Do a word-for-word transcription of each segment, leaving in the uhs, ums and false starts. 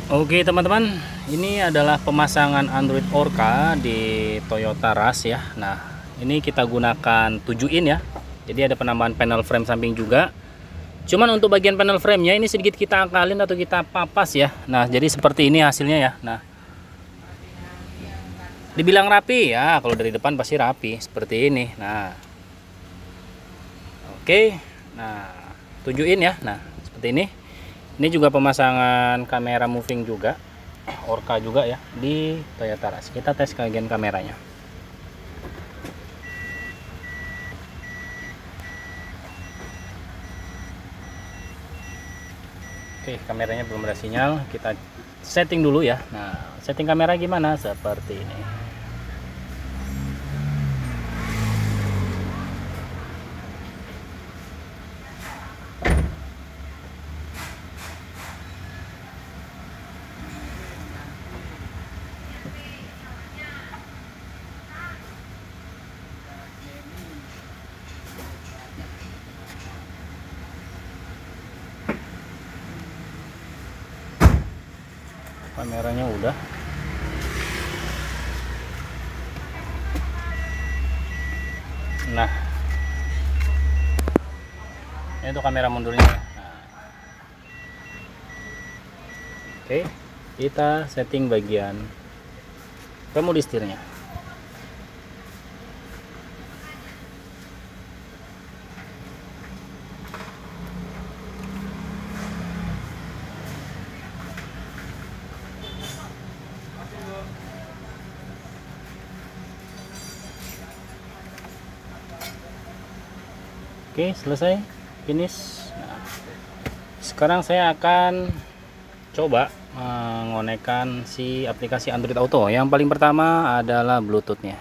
Oke teman-teman, ini adalah pemasangan Android Orca di Toyota Rush ya. Nah, ini kita gunakan tujuh in ya. Jadi ada penambahan panel frame samping juga. Cuman untuk bagian panel frame-nya ini sedikit kita akalin atau kita papas ya. Nah, jadi seperti ini hasilnya ya. Nah, dibilang rapi ya, kalau dari depan pasti rapi seperti ini. Nah, oke. Nah, tujuh in ya. Nah, seperti ini. Ini juga pemasangan kamera moving juga, Orca juga ya di Toyota Rush. Kita tes bagian kameranya. Oke, kameranya belum ada sinyal. Kita setting dulu ya. Nah, setting kamera gimana? Seperti ini. Kameranya udah. Nah, ini tuh kamera mundurnya. Nah, oke, kita setting bagian remote setirnya. Oke, selesai, finish. Nah, sekarang saya akan coba mengonekkan si aplikasi Android Auto. Yang paling pertama adalah Bluetooth-nya.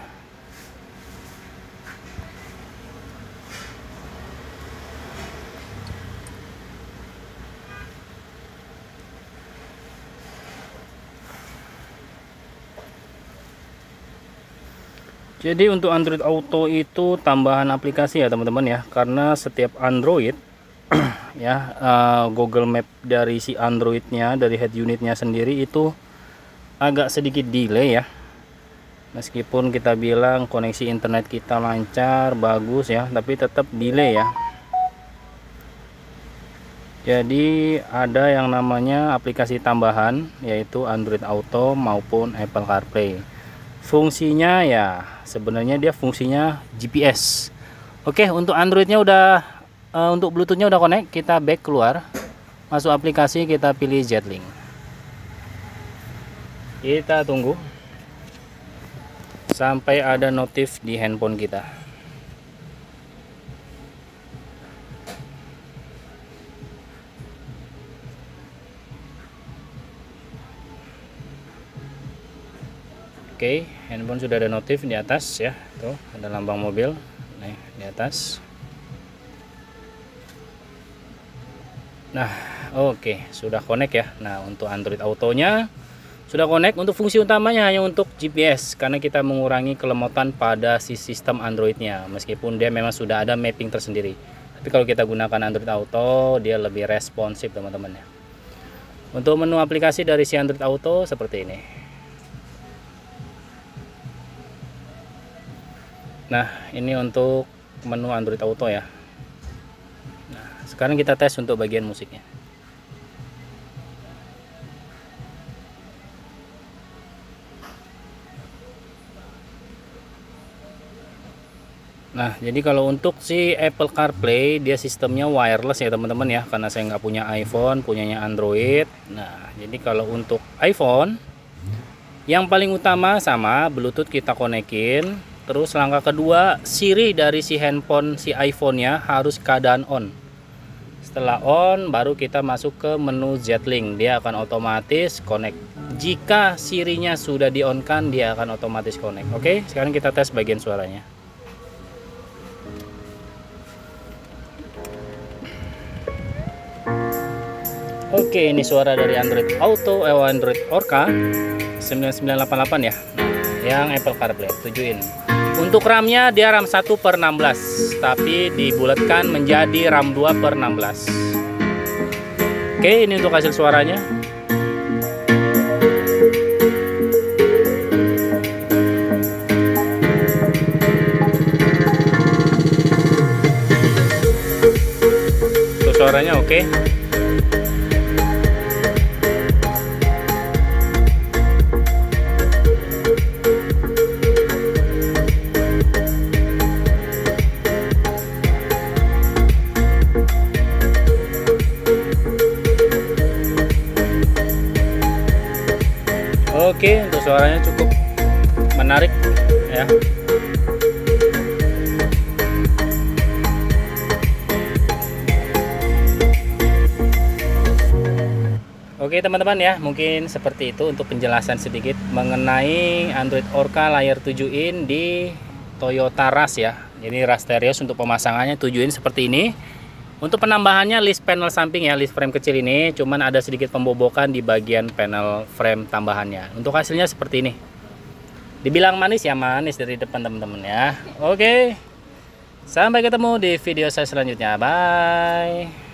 Jadi untuk Android Auto itu tambahan aplikasi ya teman-teman ya, karena setiap Android ya uh, Google Map dari si Androidnya, dari head unitnya sendiri itu agak sedikit delay ya. Meskipun kita bilang koneksi internet kita lancar, bagus ya, tapi tetap delay ya. Jadi ada yang namanya aplikasi tambahan, yaitu Android Auto maupun Apple CarPlay. Fungsinya ya sebenarnya dia fungsinya G P S. Oke, untuk Androidnya udah uh, untuk Bluetoothnya udah connect. Kita back keluar, masuk aplikasi, kita pilih Jetlink. Kita tunggu sampai ada notif di handphone kita. Oke, handphone sudah ada notif di atas ya. Tuh, ada lambang mobil nih di atas. Nah, oke, sudah connect ya. Nah, untuk Android Autonya sudah connect. Untuk fungsi utamanya hanya untuk G P S, karena kita mengurangi kelemotan pada si sistem Androidnya. Meskipun dia memang sudah ada mapping tersendiri, tapi kalau kita gunakan Android Auto, dia lebih responsif teman-teman ya. Untuk menu aplikasi dari si Android Auto seperti ini. Nah, ini untuk menu Android Auto ya. Nah, sekarang kita tes untuk bagian musiknya. Nah, jadi kalau untuk si Apple CarPlay, dia sistemnya wireless ya teman-teman ya, karena saya nggak punya iPhone, punyanya Android. Nah, jadi kalau untuk iPhone, yang paling utama sama Bluetooth kita konekin. Terus langkah kedua, Siri dari si handphone si iPhone-nya harus keadaan on. Setelah on, baru kita masuk ke menu Jetlink. Dia akan otomatis connect. Jika Sirinya sudah di-on-kan, dia akan otomatis connect. Oke, sekarang kita tes bagian suaranya. Oke, ini suara dari Android Auto, eh, Android Orca sembilan sembilan delapan delapan ya. Yang Apple CarPlay tujuh in. Untuk RAM-nya dia RAM satu per enam belas, tapi dibulatkan menjadi RAM dua per enam belas. Oke, ini untuk hasil suaranya. suaranya oke. Oke, untuk suaranya cukup menarik ya. Oke teman-teman ya, mungkin seperti itu untuk penjelasan sedikit mengenai Android Orca layar tujuh in di Toyota Rush ya. Jadi Rush Terios untuk pemasangannya tujuh in seperti ini. Untuk penambahannya list panel samping ya, list frame kecil ini, cuman ada sedikit pembobokan di bagian panel frame tambahannya. Untuk hasilnya seperti ini. Dibilang manis ya manis dari depan teman-teman ya. Oke. Sampai ketemu di video saya selanjutnya. Bye.